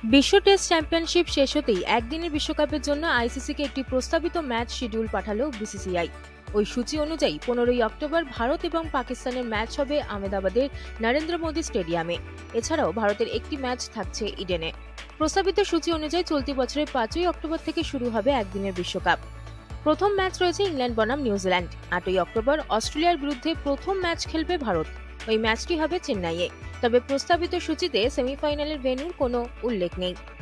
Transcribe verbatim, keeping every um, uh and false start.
বিশ্ব test championship শেষ হতেই একদিনের বিশ্বকাপের জন্য আইসিসিকে একটি প্রস্তাবিত ম্যাচ শিডিউল পাঠালো বিসিসিআই। ওই সূচি অনুযায়ী পনেরোই অক্টোবর ভারত এবং পাকিস্তানের ম্যাচ হবে আহমেদাবাদের নরেন্দ্র মোদী স্টেডিয়ামে। এছাড়াও ভারতের একটি ম্যাচ থাকছে ইডেনে। প্রস্তাবিত সূচি অনুযায়ী চলতি বছরের পাঁচই অক্টোবর থেকে শুরু হবে একদিনের বিশ্বকাপ। প্রথম ম্যাচ রয়েছে ইংল্যান্ড বনাম নিউজিল্যান্ড। আটই অক্টোবর অস্ট্রেলিয়ার বিরুদ্ধে প্রথম ম্যাচ খেলবে ভারত। ওই ম্যাচটি হবে চেন্নাইয়ে। তবে প্রস্তাবিত সূচিতে সেমিফাইনালের ভেন্যুর কোনো উল্লেখ নেই।